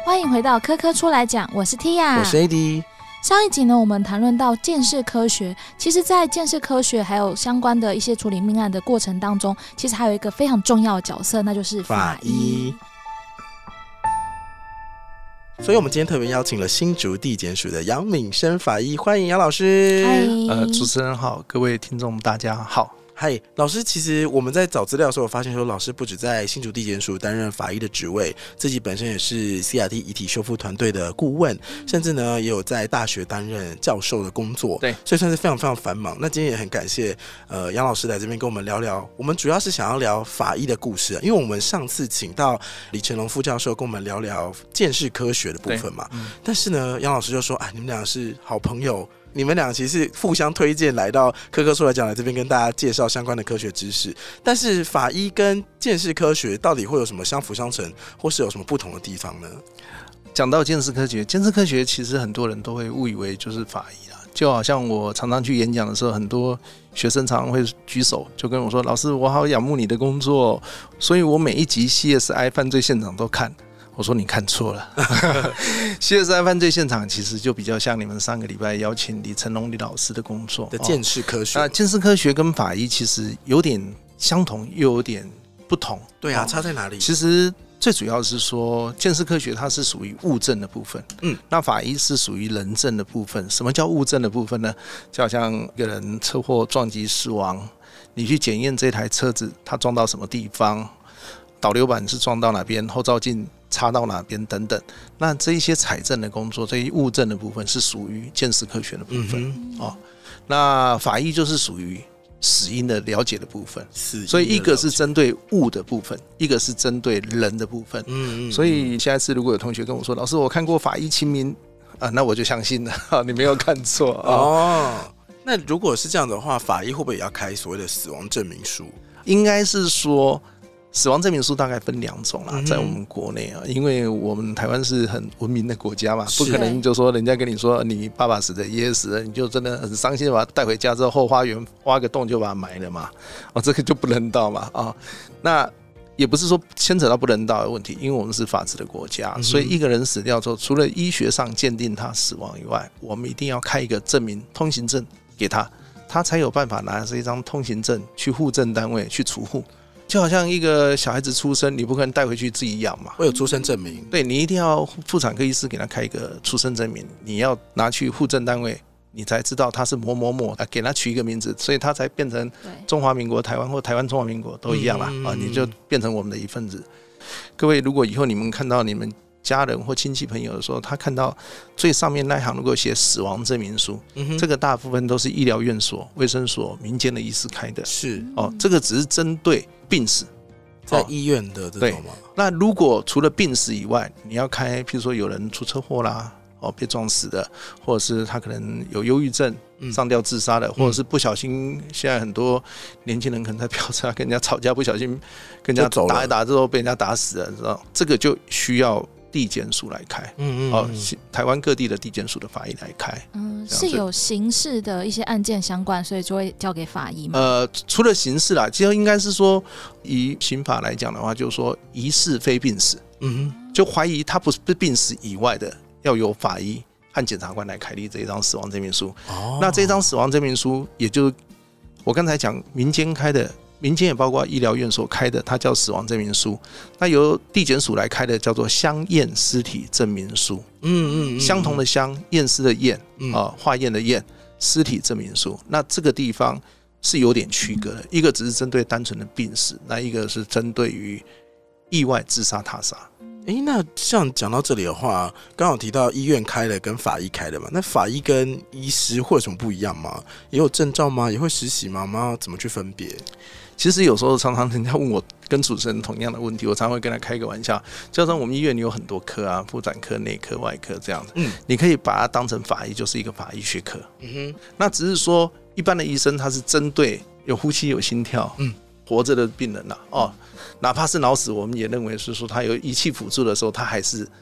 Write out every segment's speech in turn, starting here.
欢迎回到科科出来讲，我是 Tia， 我是 AD。 上一集呢，我们谈论到鉴识科学，其实在鉴识科学还有相关的一些处理命案的过程当中，其实还有一个非常重要的角色，那就是法医。 所以我们今天特别邀请了新竹地检署的杨敏生法医，欢迎杨老师。 主持人好，各位听众大家好。 嗨，老师，其实我们在找资料的时候，发现说老师不止在新竹地检署担任法医的职位，自己本身也是 CRT 遗体修复团队的顾问，甚至呢也有在大学担任教授的工作， 对， 所以算是非常非常繁忙。那今天也很感谢杨老师来这边跟我们聊聊，我们主要是想要聊法医的故事，因为我们上次请到李成龙副教授跟我们聊聊鉴识科学的部分嘛，但是呢杨老师就说，你们俩是好朋友。你们俩其实是互相推荐来到科科出来讲，来这边跟大家介绍相关的科学知识。但是法医跟鉴识科学到底会有什么相辅相成，或是有什么不同的地方呢？ 讲到鉴识科学，鉴识科学其实很多人都会误以为就是法医啦，就好像我常常去演讲的时候，很多学生常常会举手就跟我说：“老师，我好仰慕你的工作，所以我每一集 CSI 犯罪现场都看。”我说你看错了CSI 犯罪现场其实就比较像你们上个礼拜邀请李成龙李老师的工作的鉴识科学。 那鉴识科学跟法医其实有点相同又有点不同。 对啊，差在哪里？ 其实最主要是说鉴识科学它是属于物证的部分，那法医是属于人证的部分。什么叫物证的部分呢？就好像一个人车祸撞击死亡，你去检验这台车子它撞到什么地方，导流板是撞到哪边，后照镜插到哪边等等，那这一些采证的工作，这一物证的部分是属于鉴识科学的部分，那法医就是属于死因的了解的部分，所以一个是针对物的部分，一个是针对人的部分。所以下一次如果有同学跟我说，老师我看过法医秦明那我就相信了，你没有看错那如果是这样的话，法医会不会也要开所谓的死亡证明书？ 应该是说死亡证明书大概分2种啦，在我们国内因为我们台湾是很文明的国家嘛，不可能就说人家跟你说你爸爸死的爷爷死了，你就真的很伤心的把他带回家之后后花园挖个洞就把他埋了嘛，这个就不人道嘛那也不是说牵扯到不人道的问题，因为我们是法治的国家，所以一个人死掉之后，除了医学上鉴定他死亡以外，我们一定要开一个证明通行证给他，他才有办法拿这一张通行证去户政单位去除户。就好像一个小孩子出生，你不可能带回去自己养嘛， 会有出生证明。 对，你一定要妇产科医师给他开一个出生证明，你要拿去户政单位，你才知道他是某某某，给他取一个名字，所以他才变成中华民国台湾或台湾中华民国都一样啦你就变成我们的一份子。各位，如果以后你们看到你们家人或亲戚朋友的时候，他看到最上面那一行如果写死亡证明书，这个大部分都是医疗院所、卫生所、民间的医师开的， 是这个只是针对病死， 在医院的这种吗？ 那如果除了病死以外，你要开，譬如说有人出车祸啦，被撞死的，或者是他可能有忧郁症、上吊自杀的，或者是不小心，现在很多年轻人可能在飙车跟人家吵架，不小心跟人家打一打之后被人家打死了，知道这个就需要地检署来开，台湾各地的地检署的法医来开， 是有刑事的一些案件相关，所以就会交给法医吗？ 除了刑事啦，其实应该是说，以刑法来讲的话，就是说疑似非病死，就怀疑他不是病死以外的，要由法医和检察官来开立这一张死亡证明书。那这张死亡证明书，也就是我刚才讲民间开的。民间也包括医疗院所开的，它叫死亡证明书。那由地检署来开的叫做相验尸体证明书。相同的相，验尸的验，化验的验，尸体证明书。那这个地方是有点区隔的，一个只是针对单纯的病死，那一个是针对于意外自杀他杀。 那像讲到这里的话，刚好提到医院开的跟法医开的嘛，那法医跟医师会有什么不一样吗？也有证照吗？也会实习吗？我们要怎么去分别？ 其实有时候常常人家问我跟主持人同样的问题，我常常会跟他开个玩笑，就像我们医院里有很多科啊，妇产科、内科、外科这样子，你可以把它当成法医，就是一个法医学科。那只是说一般的医生他是针对有呼吸、有心跳，活着的病人哪怕是脑死，我们也认为是说他有仪器辅助的时候，他还是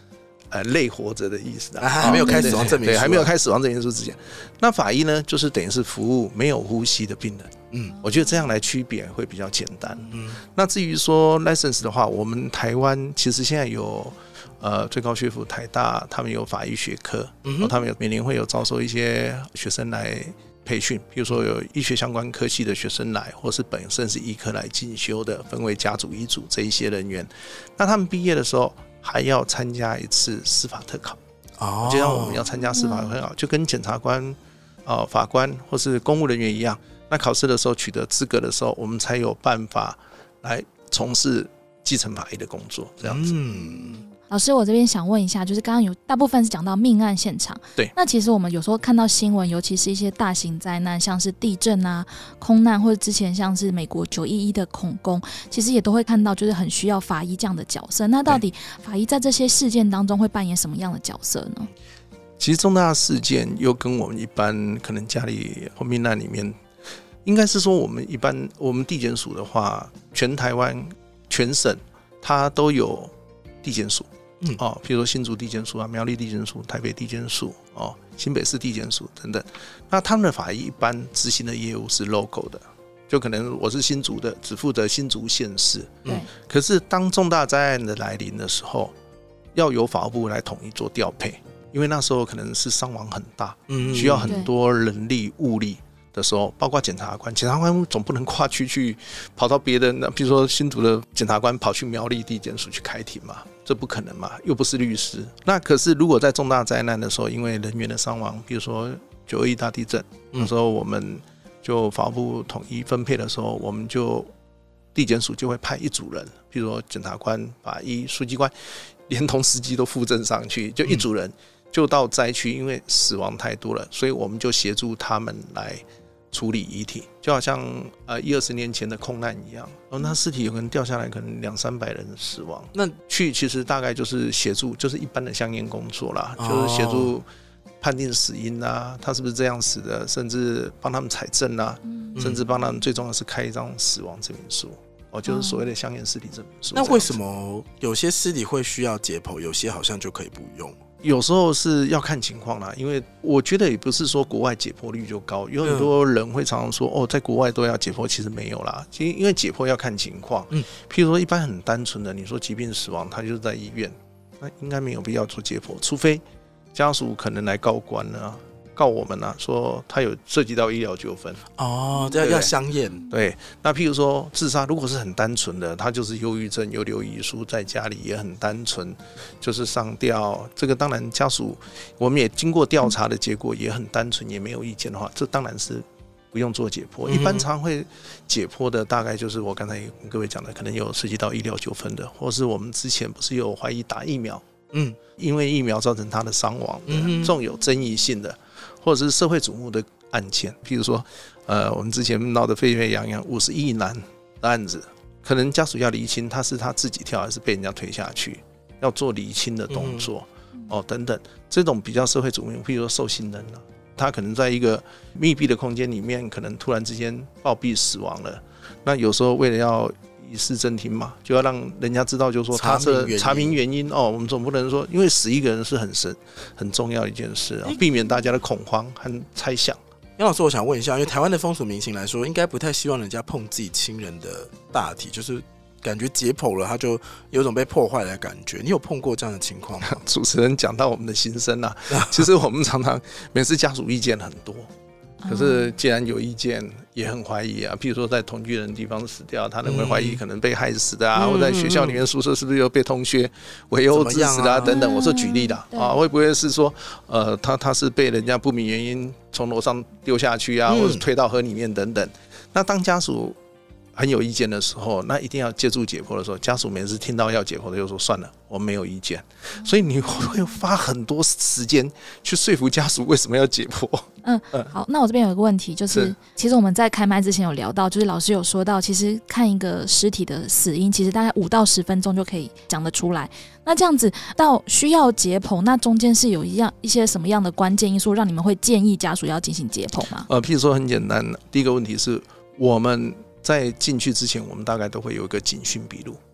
类活着的意思还没有开死亡证明书， 对，还没有开死亡证明书之前，那法医呢，就是等于是服务没有呼吸的病人。我觉得这样来区别会比较简单。那至于说 license 的话，我们台湾其实现在有最高学府台大，他们有法医学科，他们每年会有招收一些学生来培训，比如说有医学相关科系的学生来，或是本身是医科来进修的，分为家族、医组这一些人员。那他们毕业的时候还要参加一次司法特考，就像我们要参加司法特考，就跟检察官、法官或是公务人员一样。那考试的时候取得资格的时候，我们才有办法来从事基层法医的工作，这样子。 老师，我这边想问一下，就是刚刚有大部分是讲到命案现场， 对， 那其实我们有时候看到新闻，尤其是一些大型灾难，像是地震啊、空难，或者之前像是美国911的恐攻，其实也都会看到，就是很需要法医这样的角色。那到底法医在这些事件当中会扮演什么样的角色呢？ 其实重大事件又跟我们一般可能家里或命案里面，应该是说我们地检署的话，全台湾全省它都有地检署。比如说新竹地检署啊、苗栗地检署、台北地检署、新北市地检署等等。那他们的法医一般执行的业务是 local 的，就可能我是新竹的，只负责新竹县市。可是当重大灾难的来临的时候，要由法务部来统一做调配，因为那时候可能是伤亡很大，需要很多人力物力的时候，包括检察官总不能跨区去跑到别人，比如说新竹的检察官跑去苗栗地检署去开庭嘛，这不可能嘛，又不是律师。那可是如果在重大灾难的时候，因为人员的伤亡，比如说921大地震，那时候我们就法务部统一分配的时候，我们就地检署就会派一组人，比如说检察官、法医、书记官，连同司机都附赠上去，就一组人就到灾区，因为死亡太多了，所以我们就协助他们来处理遗体，就好像20-20年前的空难一样，那尸体有可能掉下来，可能200-300人死亡。那去其实大概就是协助，就是一般的相验工作啦，就是协助判定死因啊，他是不是这样死的，甚至帮他们采证啊，甚至帮他们最重要的是开一张死亡证明书，就是所谓的相验尸体证明书。 那为什么有些尸体会需要解剖，有些好像就可以不用？ 有时候是要看情况啦，因为我觉得也不是说国外解剖率就高，有很多人会常常说在国外都要解剖，其实没有啦。其实因为解剖要看情况，譬如说一般很单纯的，你说疾病死亡，他就是在医院，那应该没有必要做解剖，除非家属可能来告官啊，告我们啊，说他有涉及到医疗纠纷要相验。 对，那譬如说自杀，如果是很单纯的，他就是忧郁症，有留遗书，在家里也很单纯，就是上吊，这个当然家属我们也经过调查的结果也很单纯，也没有意见的话，这当然是不用做解剖。一般常会解剖的大概就是我刚才跟各位讲的，可能有涉及到医疗纠纷的，或是我们之前不是有怀疑打疫苗，因为疫苗造成他的伤亡的，这种有争议性的，或者是社会瞩目的案件，譬如说我们之前闹得沸沸扬扬50亿男的案子，可能家属要厘清他是他自己跳还是被人家推下去，要做厘清的动作等等，这种比较社会瞩目，譬如说受刑人他可能在一个密闭的空间里面，可能突然之间暴毙死亡了，那有时候为了要以示正听嘛，就要让人家知道，就是说他是查明原因我们总不能说，因为死一个人是很重要的一件事避免大家的恐慌和猜想。 杨老师，我想问一下，因为台湾的风俗民情来说，应该不太希望人家碰自己亲人的大体，就是感觉解剖了，他就有种被破坏的感觉。你有碰过这样的情况吗？ 主持人讲到我们的心声啊，其实我们常常每次家属意见很多。可是既然有意见，也很怀疑啊。譬如说在同居人的地方死掉，他认为怀疑可能被害死的或者在学校里面宿舍是不是又被同学围殴致死的等等。我说举例的会不会是说他是被人家不明原因从楼上丢下去或者推到河里面等等。那当家属很有意见的时候，那一定要借助解剖的时候，家属每次听到要解剖的就说算了，我没有意见。所以你会花很多时间去说服家属为什么要解剖。 好，那我这边有一个问题，就是其实我们在开麦之前有聊到，就是老师有说到，其实看一个尸体的死因，其实大概5到10分钟就可以讲得出来。那这样子到需要解剖，那中间是有一些什么样的关键因素，让你们会建议家属要进行解剖吗？ 譬如说很简单，第一个问题是我们在进去之前，我们大概都会有一个警讯笔录，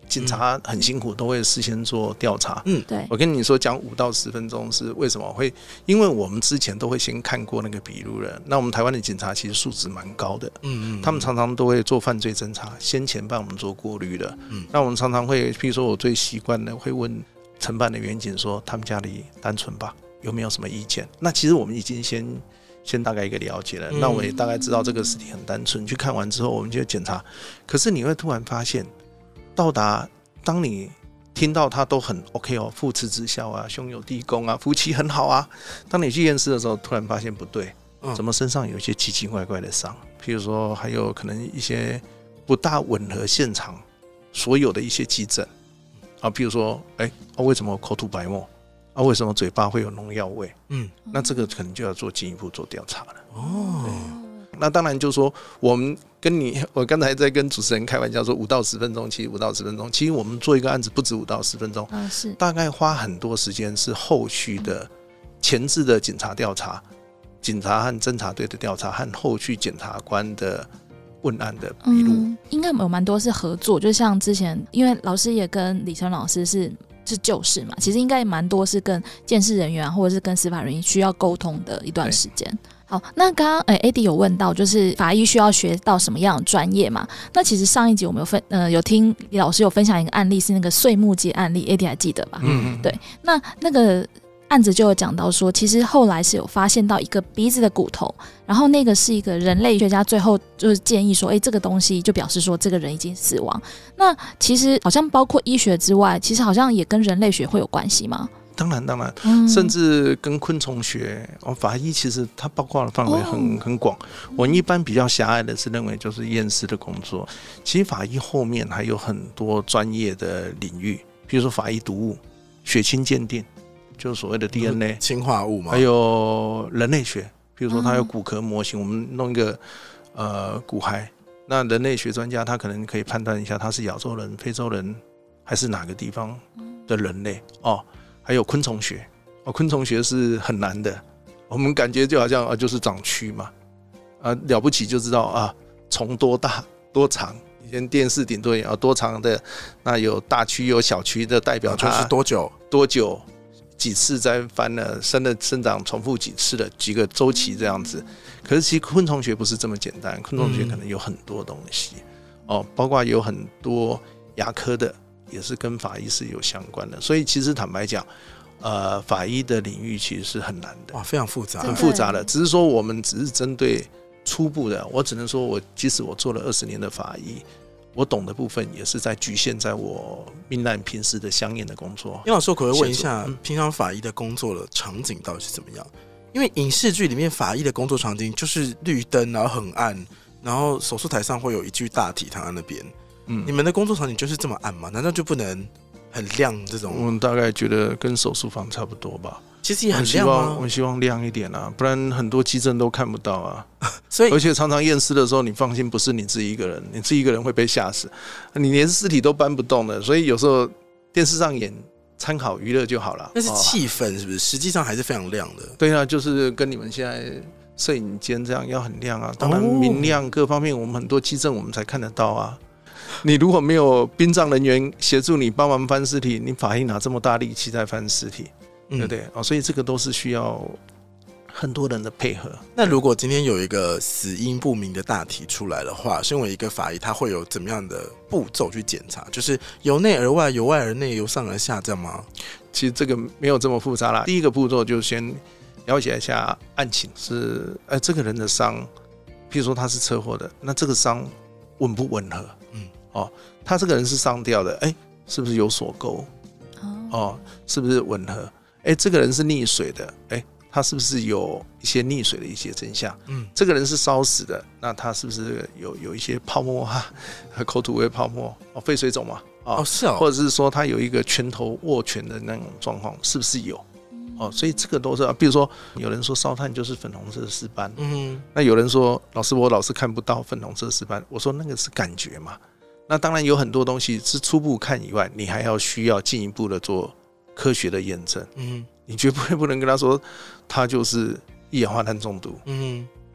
警察很辛苦，都会事先做调查。 对。 我跟你说，讲5到10分钟是为什么会？因为我们之前都会先看过那个笔录了。那我们台湾的警察其实素质蛮高的，他们常常都会做犯罪侦查，先前帮我们做过滤的。那我们常常会，譬如说我最习惯的会问承办的员警说，他们家里单纯吧，有没有什么意见？那其实我们已经先大概一个了解了，那我也大概知道这个尸体很单纯。去看完之后，我们就检查。可是你会突然发现，到达当你听到他都很 OK 哦，父慈子孝啊，兄友弟恭啊，夫妻很好啊。当你去验尸的时候，突然发现不对，怎么身上有一些奇奇怪怪的伤？譬如说，还有可能一些不大吻合现场所有的一些基证啊，譬如说，为什么口吐白沫？为什么嘴巴会有农药味？那这个可能就要做进一步做调查了。那当然就是说，我刚才在跟主持人开玩笑说5到10分钟，其实5到10分钟，其实我们做一个案子不止5到10分钟， 是大概花很多时间是后续的前置的警察调查、警察和侦查队的调查和后续检察官的问案的笔录。 应该有蛮多是合作，就像之前，因为老师也跟李成老师是旧事嘛，其实应该蛮多是跟鉴识人员或者是跟司法人员需要沟通的一段时间。好，那刚刚Eddie 有问到，就是法医需要学到什么样的专业嘛？那其实上一集我们有听李老师有分享一个案例，是那个碎木街案例 ，Eddie 还记得吧？对，那个案子就有讲到说，其实后来是有发现到一个鼻子的骨头，然后那个是一个人类学家最后就是建议说，这个东西就表示说这个人已经死亡。那其实好像包括医学之外，其实好像也跟人类学会有关系吗？ 当然，甚至跟昆虫学，法医其实它包括的范围很广。我们一般比较狭隘的是认为就是验尸的工作，其实法医后面还有很多专业的领域，比如说法医毒物、血清鉴定，就是所谓的 DNA 氰化物嘛， 还有人类学，比如说它有骨骼模型，我们弄一个骨骸，那人类学专家他可能可以判断一下他是亚洲人、非洲人还是哪个地方的人类哦。还有昆虫学，昆虫学是很难的，我们感觉就好像就是长蛆嘛，了不起就知道虫多大多长，以前电视顶多也要多长的，那有大蛆有小蛆的代表它就是多久几次再翻了生长重复几次的几个周期这样子。可是其实昆虫学不是这么简单，昆虫学可能有很多东西包括有很多牙科的也是跟法医是有相关的，所以其实坦白讲，法医的领域其实是很难的， 哇，非常复杂， 很复杂的。只是说我们只是针对初步的，我只能说即使我做了20年的法医，我懂的部分也是在局限在我命案平时的相应的工作。 叶老师，我可不可以问一下，平常法医的工作的场景到底是怎么样？因为影视剧里面法医的工作场景就是绿灯，然后很暗，然后手术台上会有一具大体躺在那边。你们的工作场景就是这么暗吗？难道就不能很亮这种？ 我们大概觉得跟手术房差不多吧。 其实也很亮吗？ 我们希望亮一点啊，不然很多基证都看不到啊。 所以， 而且常常验尸的时候，你放心，不是你自己一个人，你自己一个人会被吓死，你连尸体都搬不动的。所以有时候电视上演参考娱乐就好了。 那是气氛，是不是？实际上还是非常亮的。 对啊，就是跟你们现在摄影间这样要很亮啊。当然明亮各方面，我们很多基证我们才看得到啊。你如果没有殡葬人员协助你帮忙翻尸体，你法医拿这么大力气在翻尸体，对不对？所以这个都是需要很多人的配合。 那如果今天有一个死因不明的大体出来的话，身为一个法医，他会有怎么样的步骤去检查？就是由内而外，由外而内，由上而下，这样吗？ 其实这个没有这么复杂啦。第一个步骤就先了解一下案情，是这个人的伤，譬如说他是车祸的，那这个伤吻不吻合？他这个人是上吊的，是不是有锁钩？是不是吻合？这个人是溺水的，他是不是有一些溺水的一些真相？这个人是烧死的，那他是不是有一些泡沫口吐味泡沫？肺水肿嘛？ 是哦， 或者是说他有一个拳头握拳的那种状况，是不是有？所以这个都是，比如说有人说烧炭就是粉红色尸斑，那有人说老师我老是看不到粉红色尸斑，我说那个是感觉嘛。那当然有很多东西是初步看以外，你还要需要进一步的做科学的验证。你绝对不能跟他说他就是一氧化碳中毒。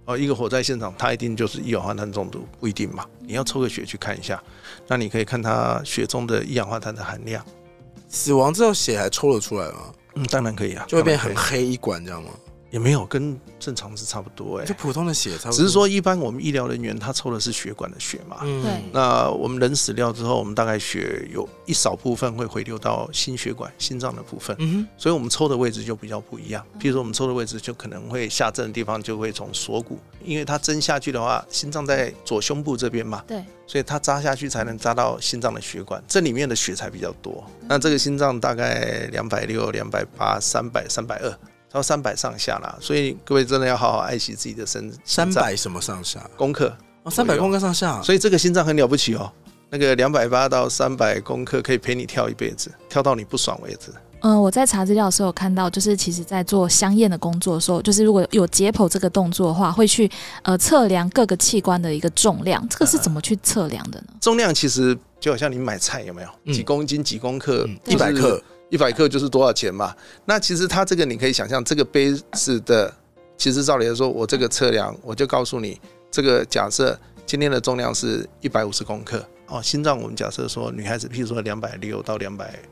一个火灾现场，它一定就是一氧化碳中毒，不一定嘛。你要抽个血去看一下，那你可以看它血中的一氧化碳的含量。 死亡之后血还抽得出来吗？ 当然可以啊， 就会变很黑一管这样吗？ 也没有，跟正常是差不多就普通的血差不多。 只是说一般我们医疗人员他抽的是血管的血嘛， 对。 那我们人死掉之后，我们大概血有一少部分会回流到心血管、心脏的部分，所以我们抽的位置就比较不一样。譬如说我们抽的位置就可能会下针的地方就会从锁骨，因为它针下去的话，心脏在左胸部这边嘛， 对， 所以它扎下去才能扎到心脏的血管，这里面的血才比较多。那这个心脏大概260、280、300、320。到300上下啦，所以各位真的要好好爱惜自己的身脏。 300什么上下？ 公克 300公克上下， 所以这个心脏很了不起哦。那个280到300公克可以陪你跳一辈子，跳到你不爽为止。 我在查资料的时候有看到，就是其实在做香艳的工作的时候，就是如果有解剖这个动作的话，会去测量各个器官的一个重量，这个是怎么去测量的呢？ 重量其实就好像你买菜有没有？几公斤几公克 ？100克。 100克就是多少钱嘛？那其实它这个你可以想象，这个杯子的，其实照理来说，我这个测量，我就告诉你，这个假设今天的重量是150公克哦。心脏我们假设说女孩子，譬如说260到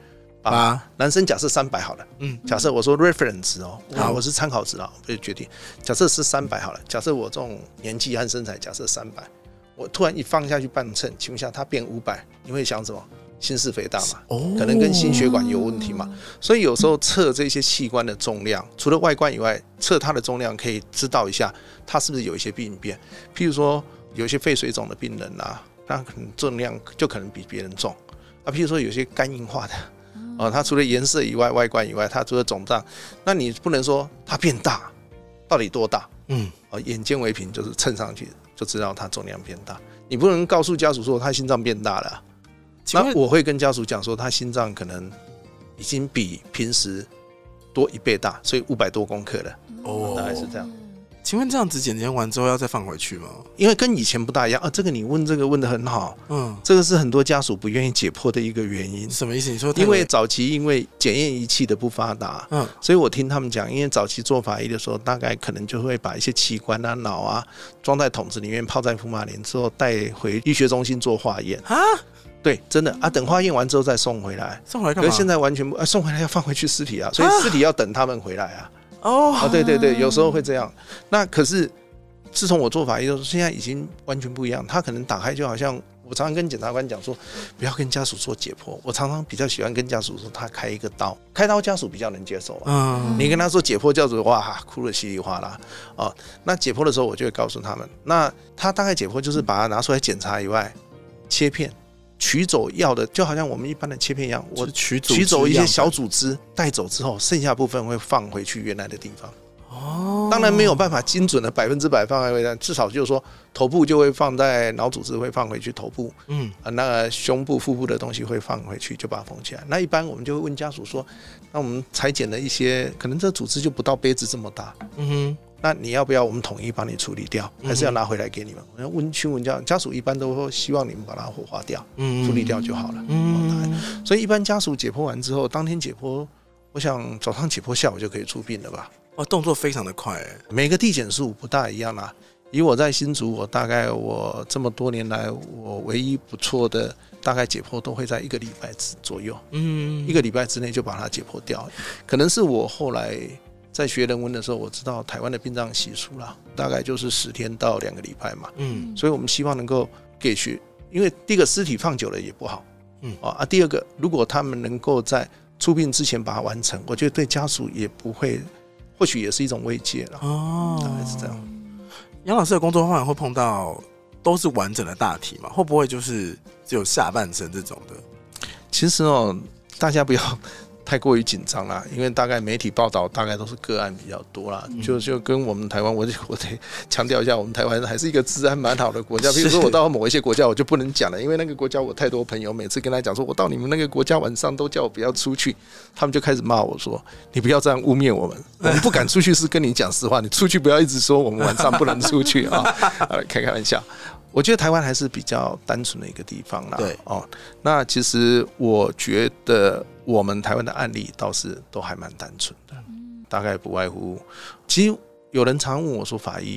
280，男生假设300好了。假设我说 reference 哦，我是参考值啊，不是决定。假设是300好了，假设我这种年纪和身材，假设300，我突然一放下去半秤，请问一下，它变500，你会想什么？心室肥大嘛，可能跟心血管有问题嘛，所以有时候测这些器官的重量，除了外观以外，测它的重量可以知道一下它是不是有一些病变。譬如说有一些肺水肿的病人啊，他可能重量就可能比别人重啊。譬如说有些肝硬化的它除了颜色以外、外观以外，它除了肿胀，那你不能说它变大，到底多大？眼见为凭，就是称上去就知道它重量变大。你不能告诉家属说他心脏变大了。那我会跟家属讲说，他心脏可能已经比平时多1倍大，所以500多公克了。大概是这样。 请问这样子检验完之后要再放回去吗？ 因为跟以前不大一样啊。这个你问这个问得很好。这个是很多家属不愿意解剖的一个原因。 什么意思？你说因为早期因为检验仪器的不发达，所以我听他们讲，因为早期做法医的时候，大概可能就会把一些器官啊、脑啊装在桶子里面，泡在福马林之后带回医学中心做化验啊。对，真的啊，等化验完之后再送回来。 送回来干嘛？ 可是现在完全不送回来要放回去尸体啊，所以尸体要等他们回来啊。对对对，有时候会这样。那可是自从我做法医的时候，现在已经完全不一样。他可能打开就好像我常常跟检察官讲说，不要跟家属做解剖。我常常比较喜欢跟家属说，他开一个刀，开刀家属比较能接受你跟他说解剖，家属哇哭得稀里哗啦那解剖的时候，我就会告诉他们，那他大概解剖就是把它拿出来检查以外，切片。取走药的，就好像我们一般的切片一样，我取走一些小组织带走之后，剩下部分会放回去原来的地方。当然没有办法精准的100%放在位置，至少就是说头部就会放在脑组织会放回去头部，那个胸部、腹部的东西会放回去，就把它缝起来。那一般我们就会问家属说，那我们裁剪的一些，可能这组织就不到杯子这么大，那你要不要我们统一帮你处理掉，还是要拿回来给你们？我要询问家属，一般都会希望你们把它火化掉，处理掉就好了。所以一般家属解剖完之后，当天解剖，我想早上解剖，下午就可以出殡了吧？ 动作非常的快。 每个地检署不大一样啦。以我在新竹，我这么多年来，我唯一不错的，大概解剖都会在1个礼拜左右，1个礼拜之内就把它解剖掉。可能是我后来在学人文的时候，我知道台湾的殡葬习俗啦，大概就是10天到2个礼拜嘛。所以我们希望能够给因为第一个尸体放久了也不好，第二个如果他们能够在出殡之前把它完成，我觉得对家属也不会，或许也是一种慰藉了。大概是这样。 杨老师的工作方法会碰到都是完整的大体吗？会不会就是只有下半身这种的？ 其实大家不要太过于紧张啦，因为大概媒体报道大概都是个案比较多啦，就跟我们台湾，我得强调一下，我们台湾还是一个治安蛮好的国家。比如说我到某一些国家我就不能讲了，因为那个国家我太多朋友，每次跟他讲说我到你们那个国家晚上都叫我不要出去，他们就开始骂我说你不要这样污蔑我们，我们不敢出去是跟你讲实话，你出去不要一直说我们晚上不能出去啊。开玩笑。我觉得台湾还是比较单纯的一个地方啦。 对那其实我觉得我们台湾的案例倒是都还蛮单纯的，大概不外乎，其实有人常问我说，法医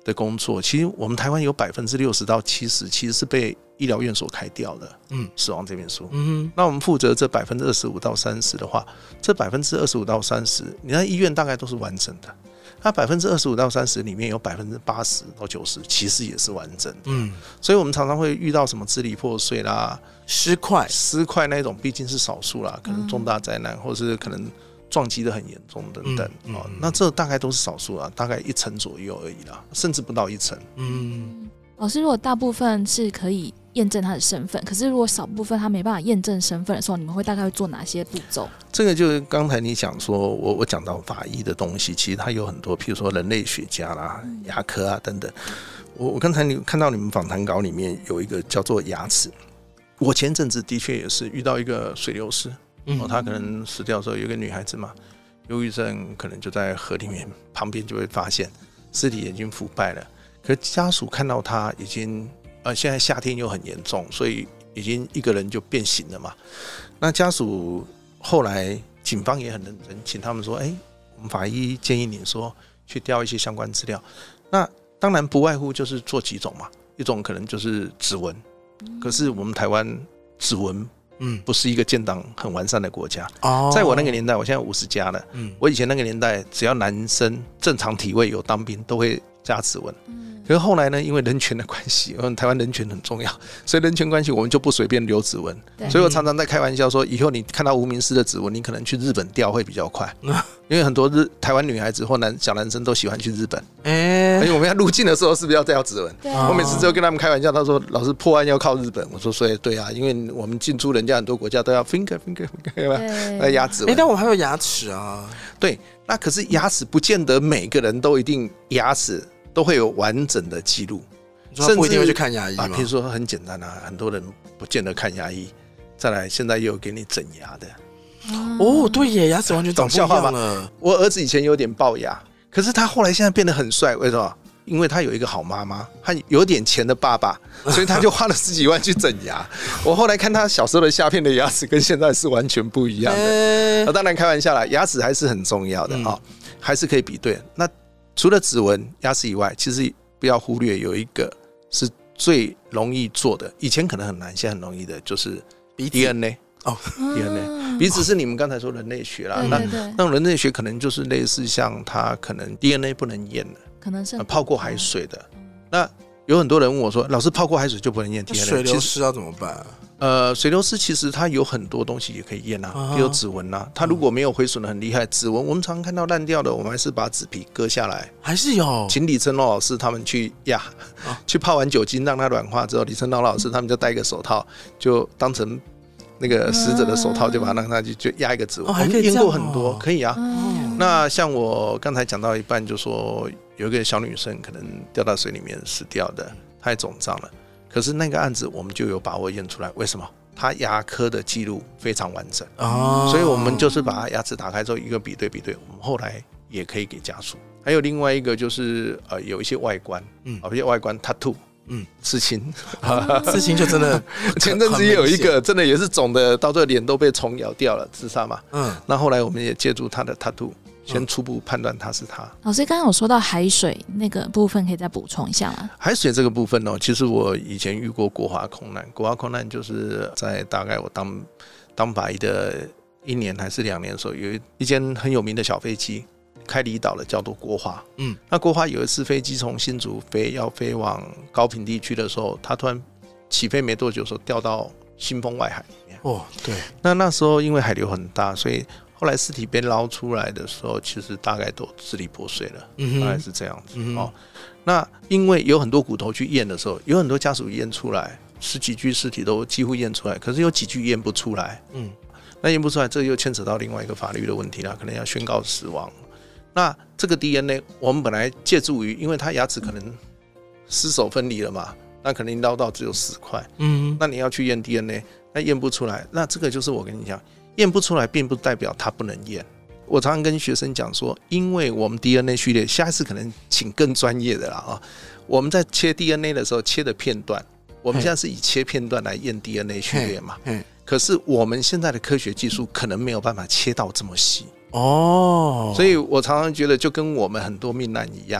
的工作，其实我们台湾有60%到70%其实是被医疗院所开掉的，死亡这边数。那我们负责这25%到30%的话，这25%到30%，你在医院大概都是完整的。那25%到30%里面有80%到90%其实也是完整的。所以我们常常会遇到什么支离破碎啦、尸块那种，毕竟是少数啦，可能重大灾难，或是可能撞击的很严重等等。那这大概都是少数啦，大概1%左右而已啦，甚至不到1%。 老师，如果大部分是可以验证他的身份，可是如果少部分他没办法验证身份的时候，你们会大概会做哪些步骤？ 这个就是刚才你讲说，我讲到法医的东西，其实它有很多，譬如说人类学家啦、牙科啊等等。我刚才看到你们访谈稿里面有一个叫做牙齿，我前阵子的确也是遇到一个水流师，他可能死掉的时候有一个女孩子嘛，忧郁症可能就在河里面旁边就会发现尸体已经腐败了，可是家属看到他已经现在夏天又很严重，所以已经一个人就变形了嘛。那家属后来警方也很认真，请他们说，我们法医建议你说去调一些相关资料。那当然不外乎就是做几种嘛，一种可能就是指纹，可是我们台湾指纹不是一个建档很完善的国家。在我那个年代，我现在50加了，我以前那个年代，只要男生正常体位有当兵，都会加指纹。可是后来呢，因为人权的关系，我们台湾人权很重要，所以人权关系我们就不随便留指纹。所以我常常在开玩笑说，以后你看到无名氏的指纹，你可能去日本调会比较快，因为很多台湾女孩子或小男生都喜欢去日本。而且我们要入境的时候是不是要调指纹？我每次只有跟他们开玩笑，他说老师破案要靠日本，我说所以对啊，因为我们进出人家很多国家都要 finger 要压指纹。 但我们还有牙齿啊。 对，那可是牙齿不见得每个人都一定牙齿都会有完整的记录， 甚至不一定会去看牙医吗？ 譬如说很简单啊，很多人不见得看牙医。再来，现在又有给你整牙的。 对耶，牙齿完全长不一样了。 我儿子以前有点龅牙，可是他后来现在变得很帅，为什么？因为他有一个好妈妈，他有点钱的爸爸，所以他就花了10几万去整牙。我后来看他小时候的下片的牙齿跟现在是完全不一样的。当然开玩笑啦，牙齿还是很重要的还是可以比对。那除了指纹、牙齿以外，其实不要忽略有一个是最容易做的，以前可能很难，现在很容易的，就是 DNA。DNA 鼻子是你们刚才说人类学啦，那人类学可能就是类似像他可能 DNA 不能验的， 可能是泡过海水的。那有很多人问我说，老师泡过海水就不能验 DNA， 水流失要怎么办？ 水流失其实它有很多东西也可以验啊，比如指纹啊，它如果没有毁损的很厉害，指纹我们常看到烂掉的，我们还是把纸皮割下来， 还是有请李成龙老师他们去去泡完酒精让它软化之后，李成龙老师他们就戴一个手套，就当成那个死者的手套，就把它让他就压一个指纹。我们验过很多，可以啊。那像我刚才讲到一半，就说有一个小女生可能掉到水里面死掉的，她也肿胀了。可是那个案子我们就有把握验出来，为什么？她牙科的记录非常完整，所以我们就是把她牙齿打开之后一个比对，我们后来也可以给家属。还有另外一个就是有一些外观，有些外观 tattoo。刺青， 刺青就真的前阵子也有一个真的也是肿的，到最后脸都被虫咬掉了，自杀嘛。那后来我们也借助他的 tattoo， 先初步判断他是他。 老师刚刚有说到海水那个部分，可以再补充一下吗？ 海水这个部分呢，其实我以前遇过国华空难，国华空难就是在大概我当法医的1年还是2年的时候，有一间很有名的小飞机。开离岛的叫做国华，那国华有一次飞机从新竹要飞往高屏地区的时候，它突然起飞没多久的时候掉到新丰外海里面。 对。 那时候因为海流很大，所以后来尸体被捞出来的时候，其实大概都支离破碎了，大概是这样子。那因为有很多骨头去验的时候，有很多家属验出来，10几具尸体都几乎验出来，可是有几具验不出来。那验不出来，这又牵扯到另外一个法律的问题了，可能要宣告死亡。那这个 DNA 我们本来借助于，因为他牙齿可能失手分离了嘛，那可能捞到只有10块，那你要去验 DNA， 那验不出来，那这个就是我跟你讲，验不出来并不代表它不能验。我常常跟学生讲说，因为我们 DNA 序列，下一次可能请更专业的啦我们在切 DNA 的时候切的片段，我们现在是以切片段来验 DNA 序列嘛，可是我们现在的科学技术可能没有办法切到这么细。所以我常常觉得就跟我们很多命案一样，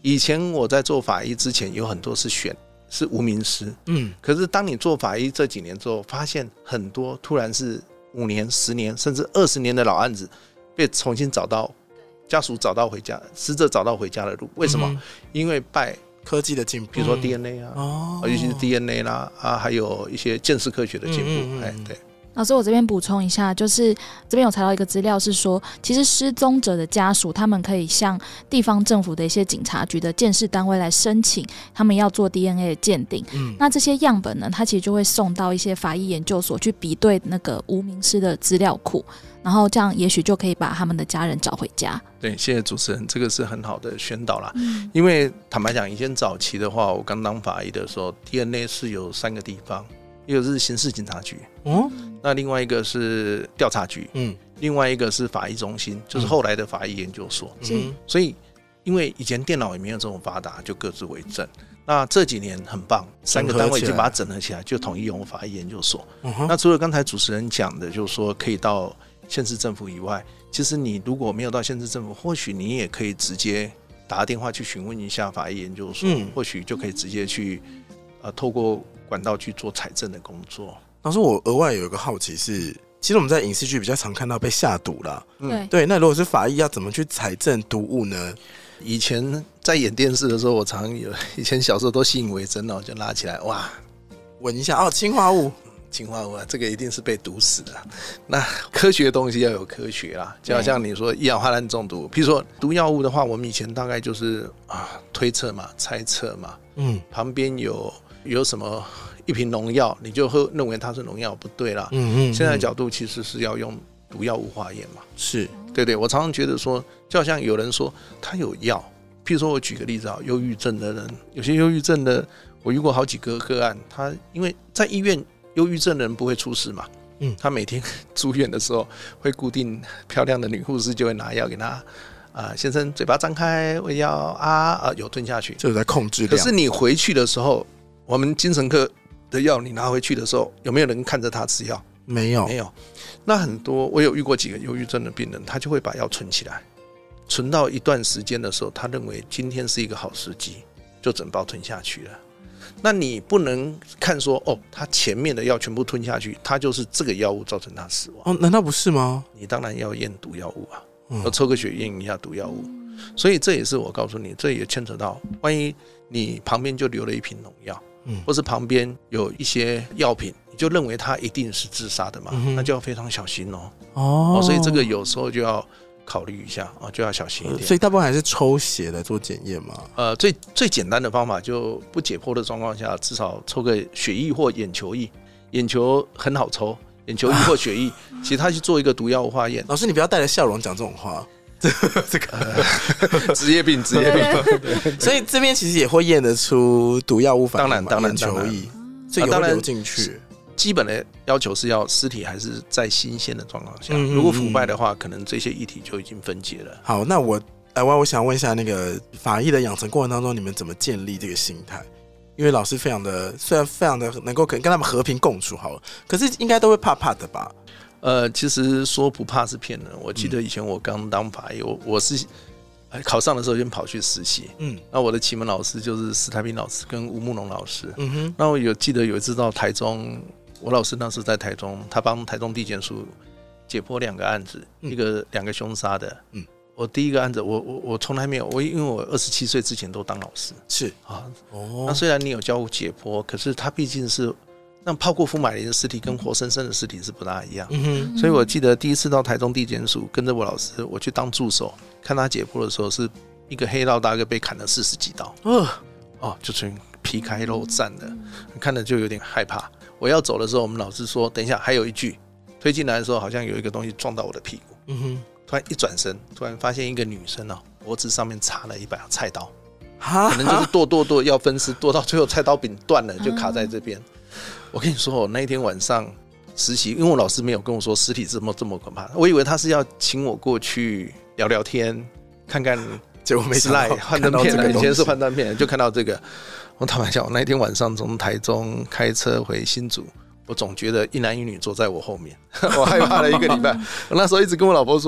以前我在做法医之前，有很多是无名尸，可是当你做法医这几年之后，发现很多突然是5年、10年甚至20年的老案子被重新找到，家属找到回家，死者找到回家的路。为什么？因为拜科技的进步， 比如说 DNA 啊，尤其是 DNA 啦还有一些鉴识科学的进步。对。 老师，我这边补充一下，就是这边有查到一个资料是说，其实失踪者的家属他们可以向地方政府的一些警察局的鉴识单位来申请，他们要做 DNA 的鉴定。那这些样本呢，它其实就会送到一些法医研究所去比对那个无名尸的资料库，然后这样也许就可以把他们的家人找回家。对， 谢谢主持人，这个是很好的宣导啦。因为坦白讲，以前早期的话，我刚当法医的时候 ，DNA 是有3个地方。一个是刑事警察局，那另外一个是调查局，另外一个是法医中心，就是后来的法医研究所。所以因为以前电脑也没有这种发达，就各自为政。那这几年很棒，3个单位已经把它整合起来，就统一用法医研究所。那除了刚才主持人讲的，就是说可以到县市政府以外，其实你如果没有到县市政府，或许你也可以直接打电话去询问一下法医研究所，或许就可以直接去透过管道去做采证的工作。 老师，我额外有一个好奇是，其实我们在影视剧比较常看到被下毒啦， 对， 那如果是法医要怎么去采证毒物呢？ 以前在演电视的时候，我常有以前小时候都信以为真哦，就拿起来哇闻一下氰化物， 这个一定是被毒死的。那科学的东西要有科学啦，就好像你说一氧化碳中毒，譬如说毒药物的话，我们以前大概就是推测嘛、猜测嘛，旁边有什么一瓶农药，你就会认为它是农药，不对啦。现在的角度其实是要用毒药物化验嘛。 是， 对，我常常觉得说，就好像有人说他有药，譬如说我举个例子啊，忧郁症的人，有些忧郁症的，我遇过好几个个案，他因为在医院，忧郁症的人不会出事嘛。他每天住院的时候，会固定漂亮的女护士就会拿药给他。先生嘴巴张开，喂药有吞下去， 就在控制量。 可是你回去的时候，我们精神科的药你拿回去的时候，有没有人看着他吃药？ 没有。 那很多我有遇过几个忧郁症的病人，他就会把药存起来，存到一段时间的时候，他认为今天是一个好时机，就整包吞下去了。那你不能看说他前面的药全部吞下去，他就是这个药物造成他死亡。 难道不是吗？ 你当然要验毒药物要抽个血验一下毒药物。所以这也是我告诉你，这也牵扯到，万一你旁边就留了一瓶农药，或是旁边有一些药品，你就认为他一定是自杀的嘛，那就要非常小心所以这个有时候就要考虑一下就要小心一点。 所以大部分还是抽血来做检验嘛。 最简单的方法就不解剖的状况下，至少抽个血液或眼球液，眼球很好抽，眼球液或血液，其实他去做一个毒药物化验。 老师，你不要带着笑容讲这种话。这个职业病，所以这边其实也会验得出毒药物反应， 当然， 所以也会流进去。 基本的要求是要尸体还是在新鲜的状况下，如果腐败的话，可能这些液体就已经分解了。 好，那我想问一下，那个法医的养成过程当中，你们怎么建立这个心态？因为老师虽然非常的能够跟他们和平共处好了，可是应该都会怕怕的吧？ 其实说不怕是骗人。我记得以前我刚当法医，我是考上的时候就跑去实习。那我的启蒙老师就是史太平老师跟吴慕龙老师。那我记得有一次到台中，我老师那时在台中，他帮台中地检署解剖2个案子，2个凶杀的。我第一个案子，我从来没有，因为我27岁之前都当老师。 是那虽然你有教我解剖，可是他毕竟是。那泡过福马林的尸体跟活生生的尸体是不大一样。所以我记得第一次到台中地检署，跟着我老师，我去当助手，看他解剖的时候，是一个黑道大哥被砍了40几刀，就是皮开肉绽的，看了就有点害怕。我要走的时候，我们老师说等一下还有一具，推进来的时候好像有一个东西撞到我的屁股。突然一转身，突然发现一个女生脖子上面插了一把菜刀，可能就是剁要分尸，剁到最后菜刀柄断了，就卡在这边。我跟你说，我那一天晚上实习，因为我老师没有跟我说尸体这么可怕，我以为他是要请我过去聊聊天，看看， 结果没想到幻灯片了，以前是幻灯片，就看到这个。我坦白讲，我那一天晚上从台中开车回新竹，我总觉得一男一女坐在我后面，我害怕了1个礼拜。我那时候一直跟我老婆说，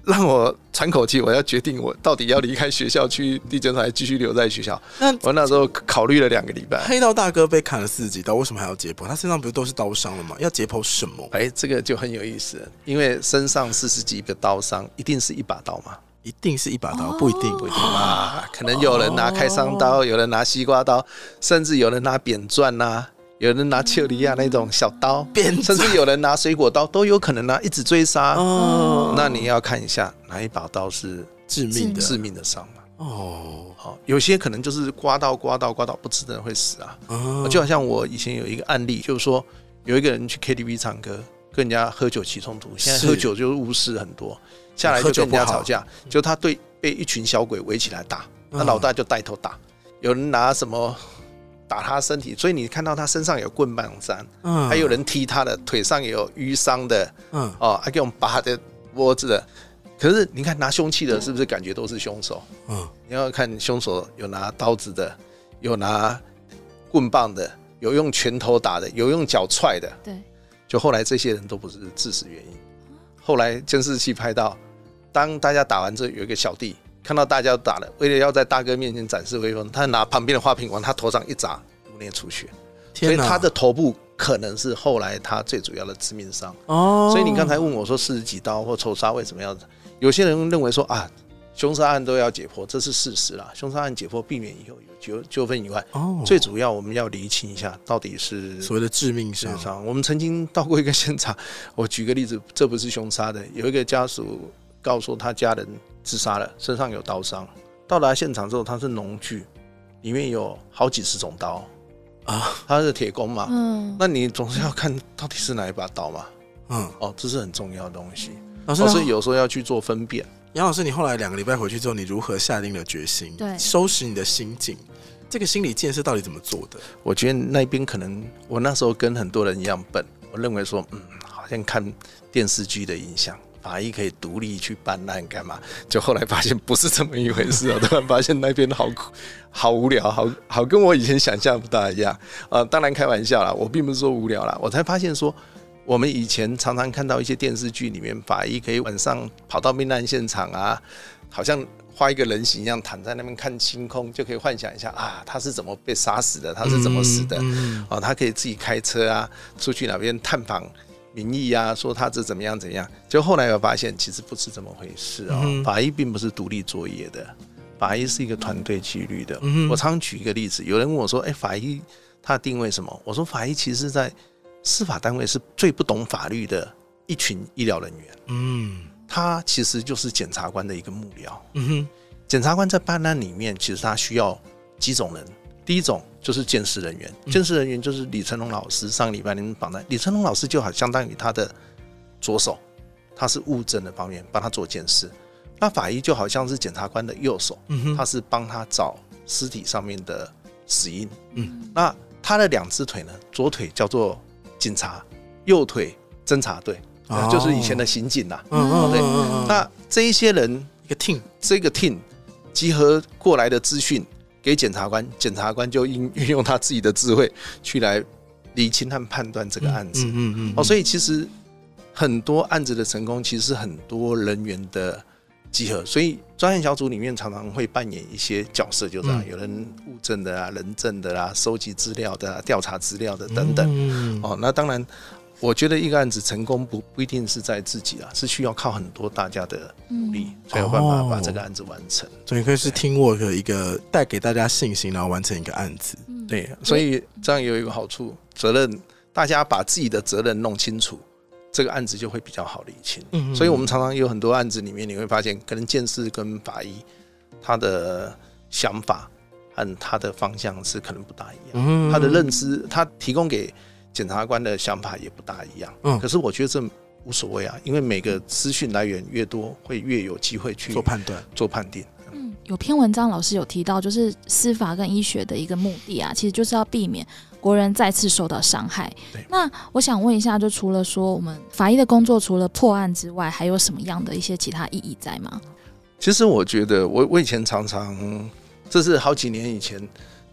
让我喘口气，我要决定我到底要离开学校去地检署，还继续留在学校。我那时候考虑了2个礼拜。 黑道大哥被砍了40几刀，为什么还要解剖？他身上不是都是刀伤了吗？要解剖什么？ 这个就很有意思了，因为身上40几个刀伤，一定是一把刀吗？ 一定是一把刀，不一定嘛。可能有人拿开山刀，有人拿西瓜刀，甚至有人拿扁钻啊。有人拿丘利亚那种小刀，甚至有人拿水果刀，都有可能拿一直追杀。那你要看一下哪一把刀是致命的伤嘛？有些可能就是刮到不吃的人会死啊。就好像我以前有一个案例，就是说有一个人去 KTV 唱歌，跟人家喝酒起冲突。现在喝酒就是误事很多，下来就跟人家吵架，就他被一群小鬼围起来打，那老大就带头打，有人拿什么打他身体，所以你看到他身上有棍棒伤，还有人踢他的腿上也有淤伤的，还给我们拔他的脖子的。可是你看拿凶器的，是不是感觉都是凶手？你要看凶手有拿刀子的，有拿棍棒的，有用拳头打的，有用脚踹的。 对， 就后来这些人都不是致死原因。后来监视器拍到，当大家打完之后，有一个小弟。看到大家都打了，为了要在大哥面前展示威风，他拿旁边的花瓶往他头上一砸，入内出血。所以他的头部可能是后来他最主要的致命伤。所以你刚才问我说40几刀或仇杀为什么要？有些人认为说凶杀案都要解剖，这是事实啦。凶杀案解剖避免以后有纠纷以外，最主要我们要厘清一下到底是所谓的致命伤。 我们曾经到过一个现场，我举个例子，这不是凶杀的，有一个家属告诉他家人自杀了，身上有刀伤。到达现场之后，他是农具，里面有好几十种刀他是铁工嘛，那你总是要看到底是哪一把刀嘛，这是很重要的东西。所以有时候要去做分辨。 杨老师，你后来2个礼拜回去之后，你如何下定了决心，收拾你的心境？这个心理建设到底怎么做的？ 我觉得那边可能我那时候跟很多人一样笨，我认为说，好像看电视剧的影响。法医可以独立去办案干嘛？就后来发现不是这么一回事突然发现那边好无聊，好跟我以前想象不大一样。当然开玩笑啦，我并不是说无聊啦，我才发现说，我们以前常常看到一些电视剧里面，法医可以晚上跑到命案现场啊，好像画一个人形一样躺在那边看星空，就可以幻想一下他是怎么被杀死的，他是怎么死的。他可以自己开车啊，出去哪边探访民意啊，说他这怎么样，就后来我发现其实不是这么回事法医并不是独立作业的，法医是一个团队纪律的。我常举一个例子，有人问我说，法医他的定位什么？我说法医其实在司法单位是最不懂法律的一群医疗人员。他其实就是检察官的一个幕僚。检察官在办案里面，其实他需要几种人。第一种就是鉴识人员，鉴识人员就是李成龙老师，上个礼拜你们访谈，李成龙老师就好相当于他的左手，他是物证的方面帮他做鉴识。那法医就好像是检察官的右手，他是帮他找尸体上面的死因。那他的2只腿呢，左腿叫做警察，右腿侦查队，就是以前的刑警啦。对，那这一些人这个 team 集合过来的资讯给检察官，检察官就运用他自己的智慧去来厘清和判断这个案子。所以其实很多案子的成功，其实是很多人员的集合。所以专案小组里面常常会扮演一些角色，就这样，有人物证的啊，人证的啊，收集资料的啊，调查资料的等等。那当然。我觉得一个案子成功不一定是在自己是需要靠很多大家的努力，才有办法把这个案子完成。 所以可以是teamwork一个带给大家信心，然后完成一个案子。 对，所以这样有一个好处，责任大家把自己的责任弄清楚，这个案子就会比较好理清。所以我们常常有很多案子里面，你会发现可能鉴识跟法医他的想法和他的方向是可能不大一样，他的认知他提供给检察官的想法也不大一样。可是我觉得这无所谓因为每个资讯来源越多，会越有机会去做判断、 做判定。 有篇文章老师有提到，就是司法跟医学的一个目的其实就是要避免国人再次受到伤害。那我想问一下，就除了说我们法医的工作，除了破案之外，还有什么样的一些其他意义在吗？ 其实我觉得我以前常常，这是好几年以前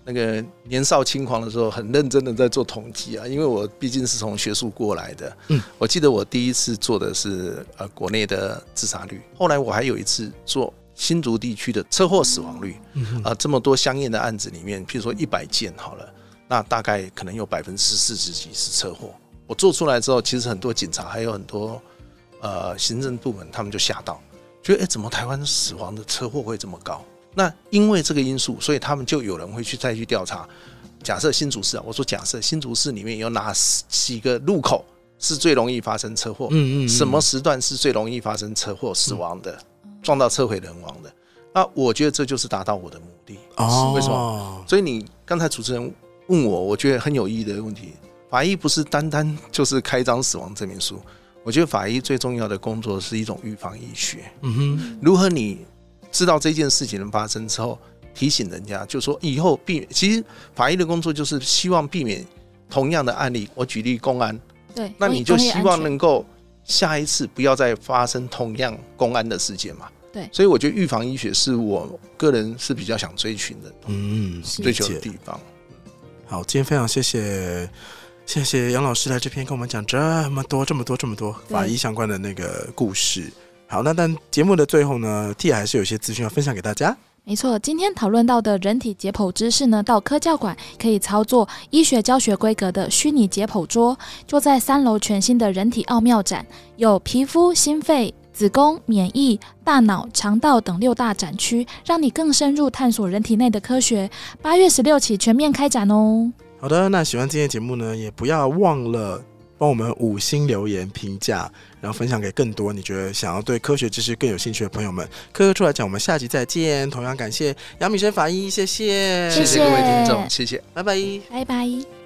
那个年少轻狂的时候，很认真的在做统计啊，因为我毕竟是从学术过来的。我记得我第一次做的是国内的自杀率，后来我还有一次做新竹地区的车祸死亡率。这么多相应的案子里面，譬如说100件好了，那大概可能有40%几是车祸。我做出来之后，其实很多警察还有很多行政部门，他们就吓到，觉得怎么台湾死亡的车祸会这么高？那因为这个因素，所以他们就有人会再去调查。假设新竹市我说假设新竹市里面有哪几个路口是最容易发生车祸，什么时段是最容易发生车祸死亡的，撞到车毁人亡的。那我觉得这就是达到我的目的。为什么？所以你刚才主持人问我觉得很有意义的问题，法医不是单单就是开张死亡证明书，我觉得法医最重要的工作是一种预防医学。如何你知道这件事情的发生之后，提醒人家，就说以后避免。其实法医的工作就是希望避免同样的案例。我举例公安， 对， 那你就希望能够下一次不要再发生同样公安的事件嘛。 对， 所以我觉得预防医学是我个人是比较想追寻的，追求的地方。 好，今天非常谢谢杨老师来这边跟我们讲这么多法医相关的那个故事。好，那但节目的最后呢 Tia 还是有些资讯要分享给大家。 没错，今天讨论到的人体解剖知识呢，到科教馆可以操作医学教学规格的虚拟解剖桌，就在3楼全新的人体奥妙展，有皮肤、心肺、子宫、免疫、大脑、肠道等6大展区，让你更深入探索人体内的科学。8月16起全面开展哦。好的，那喜欢今天的节目呢，也不要忘了帮我们5星留言评价，然后分享给更多你觉得想要对科学知识更有兴趣的朋友们。科科出来讲，我们下集再见。同样感谢杨米生法医，谢谢各位听众，谢谢， 拜拜， 拜拜。